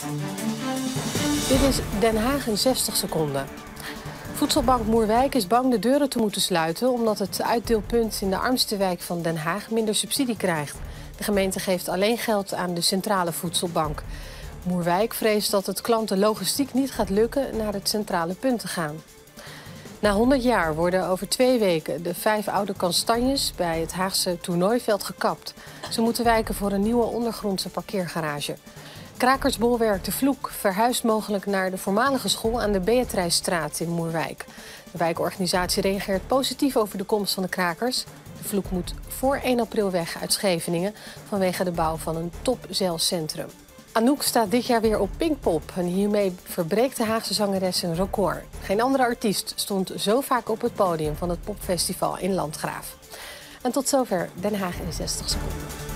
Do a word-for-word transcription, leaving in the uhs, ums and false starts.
Dit is Den Haag in zestig seconden. Voedselbank Moerwijk is bang de deuren te moeten sluiten omdat het uitdeelpunt in de armste wijk van Den Haag minder subsidie krijgt. De gemeente geeft alleen geld aan de centrale voedselbank. Moerwijk vreest dat het klanten logistiek niet gaat lukken naar het centrale punt te gaan. Na honderd jaar worden over twee weken de vijf oude kastanjes bij het Haagse toernooiveld gekapt. Ze moeten wijken voor een nieuwe ondergrondse parkeergarage. Krakersbolwerk De Vloek verhuist mogelijk naar de voormalige school aan de Beatricestraat in Moerwijk. De wijkorganisatie reageert positief over de komst van de krakers. De Vloek moet voor één april weg uit Scheveningen vanwege de bouw van een topzeilcentrum. Anouk staat dit jaar weer op Pinkpop en hiermee verbreekt de Haagse zangeres een record. Geen andere artiest stond zo vaak op het podium van het popfestival in Landgraaf. En tot zover Den Haag in zestig seconden.